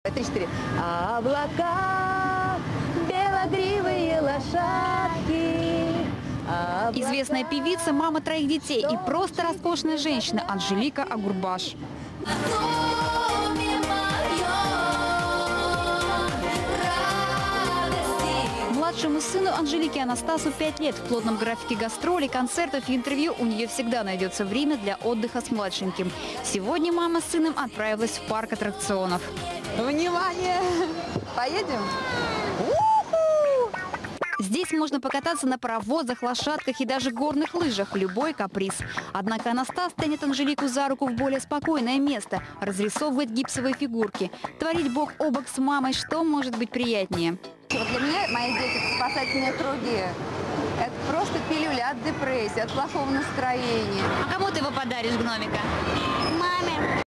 3-4. Облака, белогривые лошадки. Облака. Известная певица, мама 3 детей и просто роскошная женщина Анжелика Агурбаш. Младшему сыну Анжелики Анастасу 5 лет. В плотном графике гастролей, концертов и интервью у нее всегда найдется время для отдыха с младшеньким. Сегодня мама с сыном отправилась в парк аттракционов. Внимание! Поедем? Здесь можно покататься на паровозах, лошадках и даже горных лыжах. Любой каприз. Однако Анастас тянет Анжелику за руку в более спокойное место. Разрисовывает гипсовые фигурки. Творить бок о бок с мамой, что может быть приятнее? Вот для меня мои дети – это спасательные круги. Это просто пилюля от депрессии, от плохого настроения. А кому ты его подаришь, гномика? Маме.